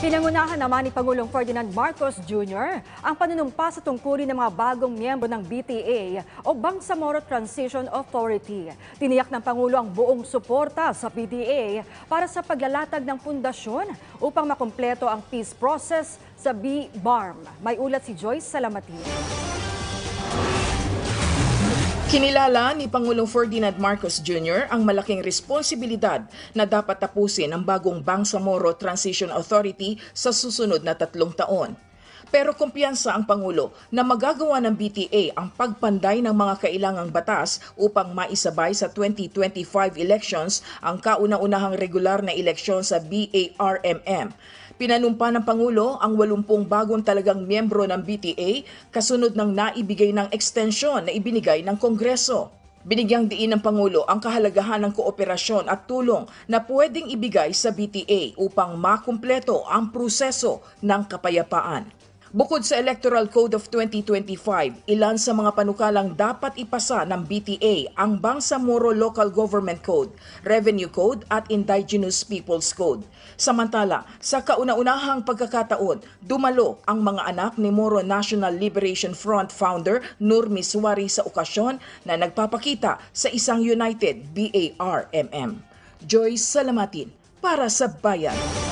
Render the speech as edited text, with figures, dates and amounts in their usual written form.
Pinangunahan naman ni Pangulong Ferdinand Marcos Jr. ang panunumpa sa tungkulin ng mga bagong miyembro ng BTA o Bangsamoro Transition Authority. Tiniyak ng Pangulo ang buong suporta sa BTA para sa paglalatag ng pundasyon upang makumpleto ang peace process sa BBARM. May ulat si Joyce Salamatin. Kinilala ni Pangulong Ferdinand Marcos Jr. ang malaking responsibilidad na dapat tapusin ang bagong Bangsamoro Transition Authority sa susunod na 3 taon. Pero kumpiyansa ang Pangulo na magagawa ng BTA ang pagpanday ng mga kailangang batas upang maisabay sa 2025 elections ang kauna-unahang regular na eleksyon sa BARMM. Pinanumpa ng Pangulo ang 80 bagong talagang miyembro ng BTA kasunod ng naibigay ng ekstensyon na ibinigay ng Kongreso. Binigyang diin ng Pangulo ang kahalagahan ng kooperasyon at tulong na pwedeng ibigay sa BTA upang makumpleto ang proseso ng kapayapaan. Bukod sa Electoral Code of 2025, ilan sa mga panukalang dapat ipasa ng BTA ang Bangsamoro Local Government Code, Revenue Code at Indigenous Peoples Code. Samantala, sa kauna-unahang pagkakataon, dumalo ang mga anak ni Moro National Liberation Front founder Nur Miswari sa okasyon na nagpapakita sa isang United BARMM. Joyce Salamatin para sa Bayan.